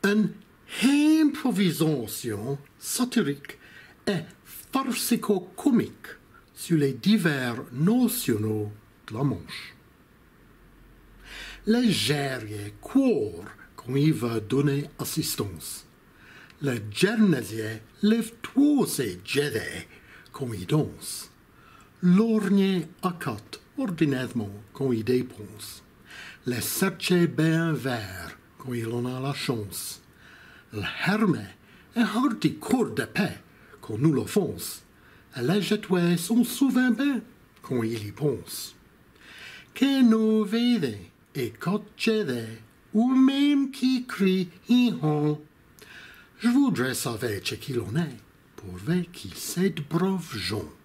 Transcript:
Une improvisation satirique et farcico-comique sur les divers nationaux de la Manche. Le guerrier court quand il veut donner assistance. Le guernesier lève tous ses jets quand il danse. L'ornier accote ordinairement quand il dépense. Le serche bien vert quand il en a la chance. Le hermé est hardi court de paix quand nous l'offense. Et les jetoués sont souvent bien quand il y pense. Que nous vede et cochede, ou même qui crie hi-hon. Je voudrais savoir ce qu'il en est, pour voir qui c'est de braves gens.